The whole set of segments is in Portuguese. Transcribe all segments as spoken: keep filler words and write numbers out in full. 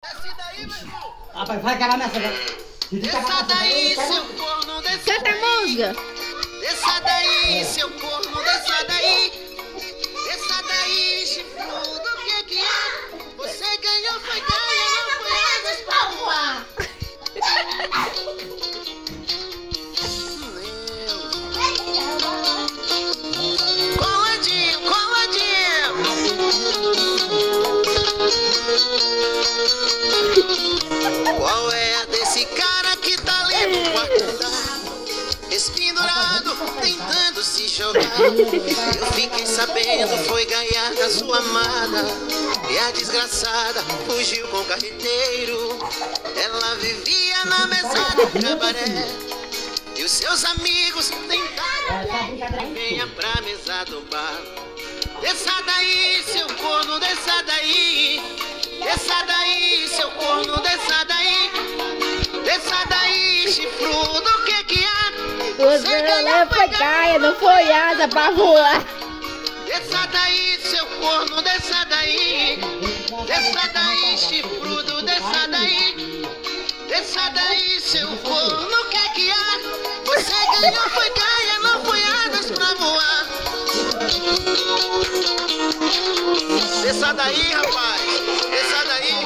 Desce daí, meu irmão. Rapaz, vai cagar nessa. Desça daí, seu corno, desça Canta a música. Desça daí, seu corno, desça daí. Desça daí, chifrudo, o que que é? Você ganhou, foi ganha, não foi asas pra voar. Coladinho, coladinho. Qual é a desse cara que tá ali no quarto andar, espendurado, tentando se jogar? Eu fiquei sabendo, foi ganhar da sua amada, e a desgraçada fugiu com o carreteiro. Ela vivia na mesada do cabaré, e os seus amigos tentaram. Venha pra mesa do bar. Desça daí, seu corno, desça daí. Desça daí, seu corno, desça daí. Desça daí, chifrudo, o que que há? Você ganhou, foi caia, não foi asa pra voar. Desça daí, seu corno, desça daí. Desça daí, chifrudo, desça daí. Desça daí, seu corno, o que que há? Você ganhou, foi caia, não foi asas pra voar. Desça daí, rapaz. Desça daí.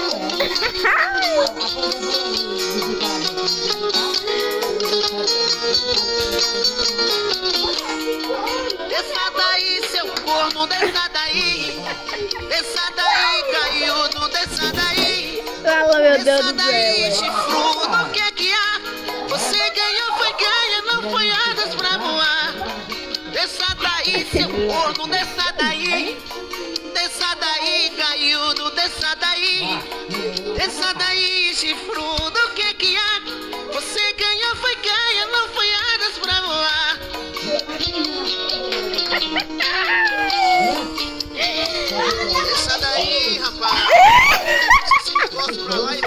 Desça daí, seu corno, desça daí. Desça daí, caiudo, desça daí. Fala, meu Deus Desça do daí, céu. chifrudo, o que que há? Você ganhou, foi ganha, não foi asas pra voar. Desça daí, seu corno, desça daí. Desça daí, caiudo, desça daí. Desça daí, chifrudo, o que que há? Você ganhou, foi ganha, não foi asas pra voar. Desça daí, rapaz. Posso pra lá e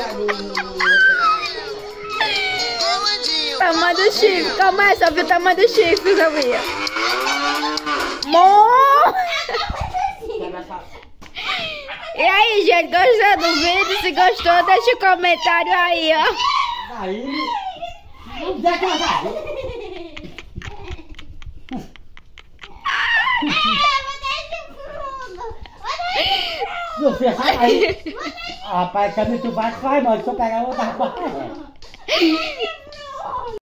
coladinho. Tamanho do Chico, começa a ver o tamanho do Chico, sabia? Mo! E aí, gente, gostou do vídeo? Se gostou, deixa o comentário aí, ó. Aí, não dá pra dar. Meu filho, sai aí. Rapaz, também tu vai, vai, mano. Se eu pegar outra, rapaz.